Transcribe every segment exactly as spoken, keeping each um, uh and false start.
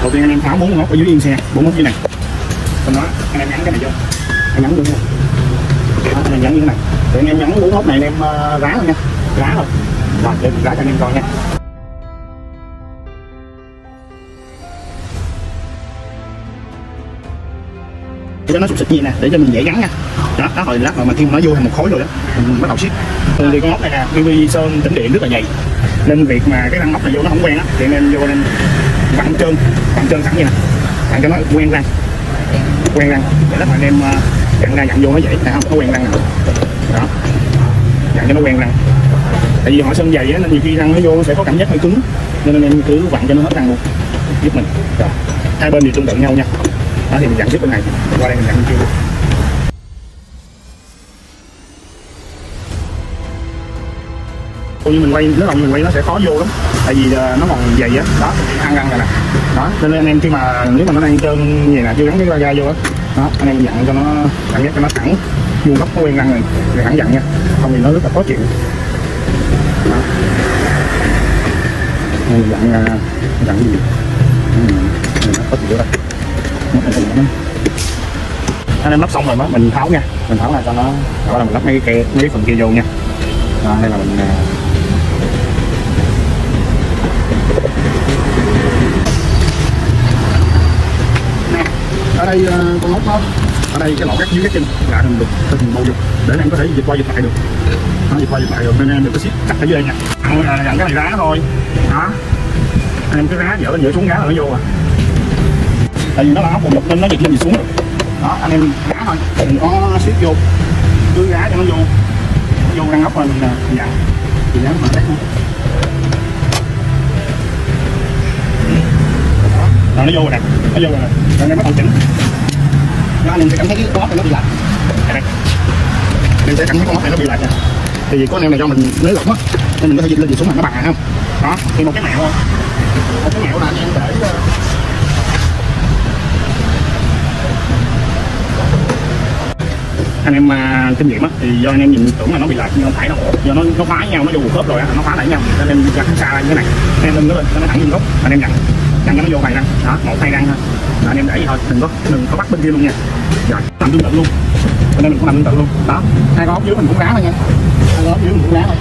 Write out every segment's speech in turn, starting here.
Đầu tiên anh em tháo bốn ngóc ở dưới yên xe, bốn ngóc dưới này. Xong đó anh em gắn cái này vô, anh nhấn vô nha. Đó, anh em gắn như thế này. Thì anh em gắn bốn ngóc này anh em uh, rá thôi nha, rá thôi. Rồi để rá cho anh em coi nha. Để cho nó sụp xịt như nè, để cho mình dễ gắn nha. Đó, đó rồi lát mà khi mà nó vô thành một khối rồi đó, mình bắt đầu siết. Thì con ốc này nè, pê vê sơn tĩnh điện rất là dày. Nên việc mà cái răng ốc này vô nó không quen á, thì anh em vô nên vặn trơn, vặn trơn sẵn như nè, vặn cho nó quen răng, quen răng. Để lát mà anh em vặn ra vặn vô nó dễ, này không có quen răng nào. Đó, vặn cho nó quen răng. Tại vì họ sơn dày á nên nhiều khi răng nó vô nó sẽ có cảm giác hơi cứng, nên anh em cứ vặn cho nó hết răng luôn, giúp mình. Rồi, hai bên thì tương tự nhau nha. Đó thì mình dặn tiếp bên này, qua đây mình dặn bên kia luôn. Như mình quay, nếu mà mình quay nó sẽ khó vô lắm, tại vì nó còn dày á, đó, ăn răng này nè, đó, nên anh em khi mà nếu mà nó đang trơn như này nè, chưa gắn cái ga vô á, đó, anh em dặn cho nó cảm giác cho nó thẳng, vuông góc nó quen răng này, rồi thẳng dặn nha, không thì nó rất là khó chịu. Đó. Mình dặn dặn gì, nó khó chịu đây. Anh em lắp xong rồi đó, mình tháo nha, mình tháo ra cho nó, đó là mình lắp mấy cái mấy cái phần kia vô nha. Đó, đây là mình nè, ở đây con ốc đó, ở đây cái lỗ cắt dưới cái chân là mình được hình bầu dục để anh em có thể dịch qua dịch lại được, nó dịch qua dịch lại được nên em đừng có siết chặt ở dưới đây nha. Dặn dặn cái này rá thôi, đó, anh em cứ rá dở lên dở xuống rá là nó vô à. Tại vì nó là ốc bầu dục nên nó dịch lên dịch xuống được. Đó, anh em rá thôi, đừng có siết vô, cứ rá cho nó vô, nó vô răng ốc rồi mình dặn thì dán mà đấy. Rồi nó vô rồi nè, nó vô rồi nè, rồi anh em bắt đầu chỉnh. Đó, anh em sẽ cảm thấy cái con ốc này nó bị lệch. Đây, anh em sẽ cảm thấy con ốc này nó bị lệch nha. Thì vì có anh em này do mình nới lỏng á, nên mình có thể dịch lên dịch xuống mà nó bằng không? Đó, thì một cái mẹo thôi. Một cái mẹo là anh em để anh em uh, kinh nghiệm á thì do anh em nhìn tưởng là nó bị lệch nhưng không phải đâu, do nó nó phá nhau, nó vô khớp rồi á, nó phá lại nhau nên em ra xa ra như thế này, anh em lưng nó lên cho nó thẳng như gốc, anh em dặn dặn cho nó vô vài răng, đó, một hai răng thôi, rồi anh em để vậy thôi, đừng có đừng có bắt bên kia luôn nha. Rồi làm tương tự luôn, cho nên mình cũng làm tương tự luôn. Đó, hai con ốc dưới mình cũng rá thôi nha, hai con ốc dưới mình cũng rá thôi.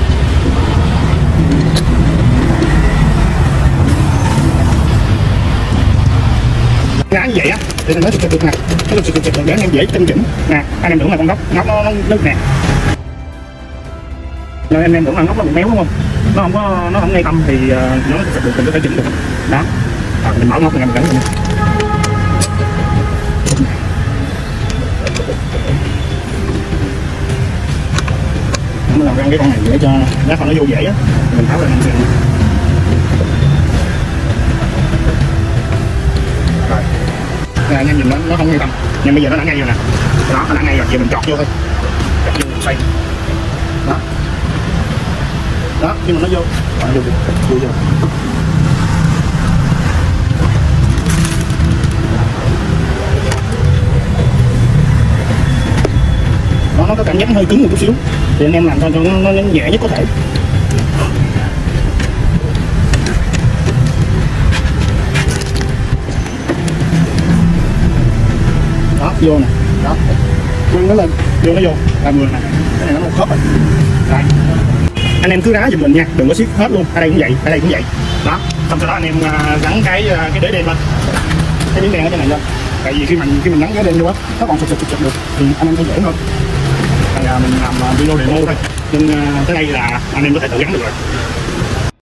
Rá như vậy á thì nó sẽ được nè, nó sẽ được để anh em dễ tinh chỉnh nè. Anh em tưởng là con góc ngóc nó nó nè, rồi anh em tưởng là ngóc nó bị méo đúng không, nó không có nó không ngay tâm thì uh, nó sẽ được mình có thể chỉnh được. Đó, rồi mình mở ngóc mình gắn mình nó làm răng cái con này để cho lát nó vô dễ á, mình tháo ra mình sẽ rồi. Nè, anh em nhìn nó nó không ngay tâm, nhưng bây giờ nó đã ngay rồi nè, đó nó đã ngay rồi, giờ mình chọt vô thôi, chọt vô xoay, đó, đó khi mà nó vô, nó vô vô vô, đó nó có cảm giác hơi cứng một chút xíu, thì anh em làm sao cho nó, nó nhẹ nhất có thể. Đó, vô nè, đó, quăng nó lên, vô nó vô, làm người nè, cái này nó một khớp rồi. Rồi, anh em cứ rá giùm mình nha, đừng có siết hết luôn, ở đây cũng vậy, ở đây cũng vậy. Đó, xong sau đó anh em gắn cái cái đế đen lên, cái miếng đen ở trên này lên. Tại vì khi mình khi mình gắn cái đen vô á, nó còn sụt sụt sụt được, thì anh em sẽ dễ hơn. Đây là mình làm video demo thôi, nên tới đây là anh em có thể tự gắn được rồi.